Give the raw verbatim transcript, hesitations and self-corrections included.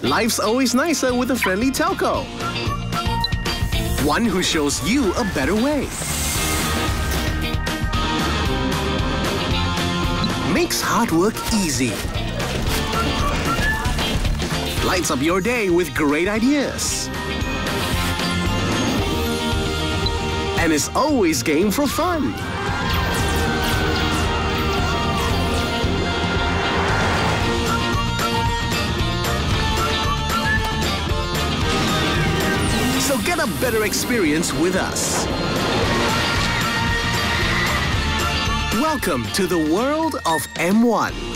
Life's always nicer with a friendly telco. One who shows you a better way. Makes hard work easy. Lights up your day with great ideas. And is always game for fun. So get a better experience with us. Welcome to the world of M one.